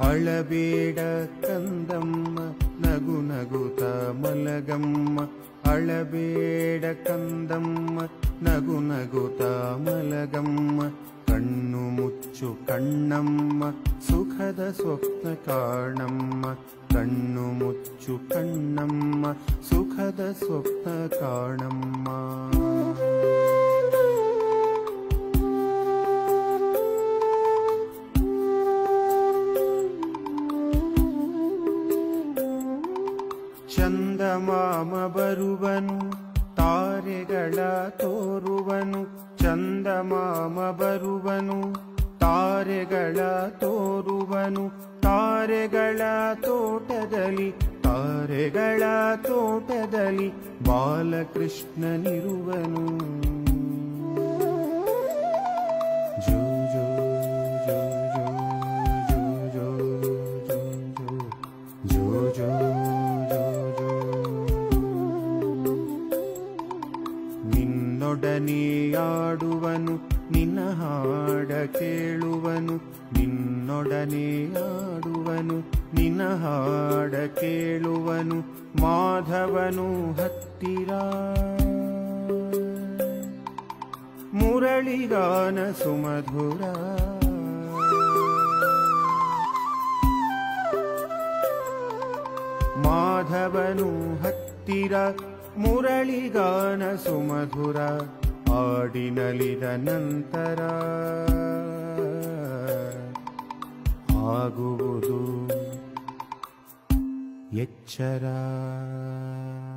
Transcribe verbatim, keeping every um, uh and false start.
ಅಳಬೇಡ ಕಂದಮ್ಮ ನಗು ನಗುತ ಮಲಗಮ್ಮ ಅಳಬೇಡ ಕಂದಮ್ಮ ನಗು ನಗುತ ಮಲಗಮ್ಮ ಕಣ್ಣು ಮುಚ್ಚು ಕಣ್ಣಮ್ಮ ಸುಖದ ಸ್ವಪ್ನ ಕಾಣಮ್ಮ ಕಣ್ಣು ಮುಚ್ಚು ಕಣ್ಣಮ್ಮ ಸುಖದ ಸ್ವಪ್ನ ಕಾಣಮ್ಮ ಚಂದಮಾಮ ಬರುವನು ತಾರೆಗಳ ತೋರುವನು ಚಂದಮಾಮ ಬರುವನು ತಾರೆಗಳ ತೋರುವನು ತಾರೆಗಳ ತೋಟದಲ್ಲಿ ತಾರೆಗಳ ತೋಟದಲ್ಲಿ ಬಾಲಕೃಷ್ಣನಿರುವನು ಜೋ ಜೋ ಜೋ ಜೋ ಜೋ ಜೋ ಜೋ ನಿನ್ನೊಡನೆ ಆಡುವನು ನಿನ್ನ ಹಾಡ ಕೇಳುವನು ನಿನ್ನೊಡನೆ ಆಡುವನು ನಿನ್ನ ಹಾಡ ಕೇಳುವನು ಮಾಧವನು ಹತ್ತಿರ ಮುರಳಿಗಾನ ಸುಮಧುರ ಮಾಧವನು ಹತ್ತಿರ ಮುರಳಿಗಾನ ಸುಮಧುರ ಹಾಡಿನಲಿದ ನಂತರ ಆಗುವುದು ಎಚ್ಚರ.